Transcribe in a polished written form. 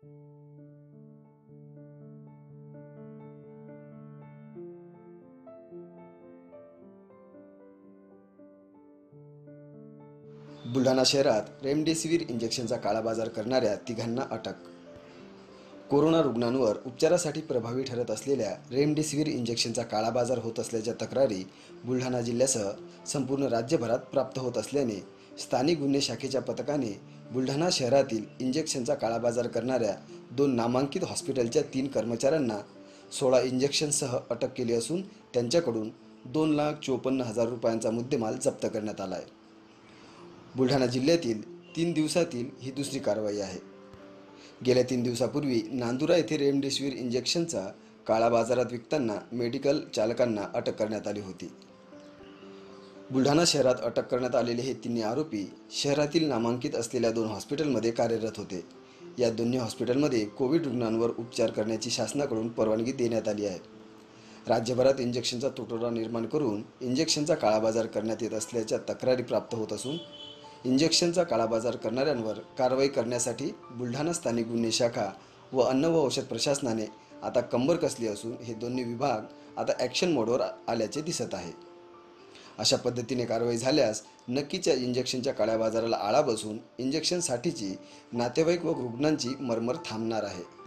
बुलढाणा शहरात रेमडेसिवीर इंजेक्शनचा काळाबाजार करणाऱ्या तिघांना अटक. कोरोना रुग्णांवर उपचारासाठी प्रभावी ठरत असलेल्या रेमडेसिवीर इंजेक्शनचा काळाबाजार होत असल्याच्या तक्रारी बुलढाणा जिल्ह्यासह संपूर्ण राज्यभरात प्राप्त होत असल्याने स्थानिक गुन्हे शाखेच्या पथकाने बुलढाणा शहरातील इंजेक्शनचा काळाबाजार करणाऱ्या 2 नामांकित हॉस्पिटलच्या 3 कर्मचाऱ्यांना 16 इंजेक्शनसह अटक केली असून त्यांच्याकडून 2,54,000 रुपयांचा मुद्देमाल जप्त करण्यात आला आहे. बुलढाणा जिल्ह्यातील 3 दिवसातील ही दुसरी कारवाई आहे. गेल्या 3 दिवसापूर्वी नांदुरा येथे रेमडेसिवीर इंजेक्शनचा काळा बाजारात विकताना मेडिकल चालकांना अटक करण्यात आली होती. बुलढाणा शहरात अटक करण्यात आलेले हे 3 आरोपी शहरातील नामांकित असलेल्या 2 हॉस्पिटलमध्ये कार्यरत होते. या दोन्ही हॉस्पिटलमध्ये कोविड रुग्णांवर उपचार करण्याची शासनाकडून परवानगी देण्यात आली आहे. राज्यभरात इंजेक्शनचा तुटवडा निर्माण करून इंजेक्शनचा काळाबाजार करण्यात येत असल्याच्या तक्रारी प्राप्त होत असून इंजेक्शनचा काळाबाजार करणाऱ्यांवर कारवाई करण्यासाठी बुलढाणा स्थानिक गुन्हे शाखा व अन्न व औषध प्रशासनाने आता कंबर कसली असून हे दोन्ही विभाग आता ॲक्शन मोडवर आल्याचे दिसत आहे. अशा पद्धतीने कारवाई झाल्यास नक्कीच या इंजेक्शनच्या काळ्या बाजाराला आळा बसून इंजेक्शनसाठीची नातेवाईक व रुग्णांची मरमर थांबणार आहे.